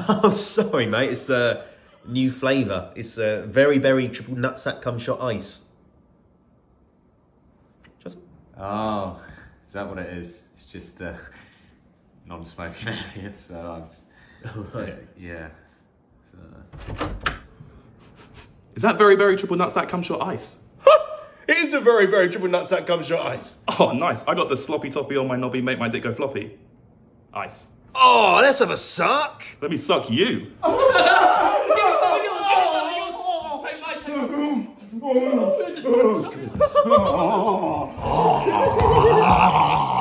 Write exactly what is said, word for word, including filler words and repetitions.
Oh, sorry, mate. It's a new flavour. It's a very berry triple nutsack cum shot ice. Just... Oh, is that what it is? It's just a non-smoking area, so I've... Oh, right. Yeah. So. Is that very berry triple nutsack cum shot ice? It is a very berry triple nutsack cum shot ice. Oh, nice. I got the sloppy toppy on my knobby, make my dick go floppy. Ice. Oh, let's have a suck. Let me suck you. Oh,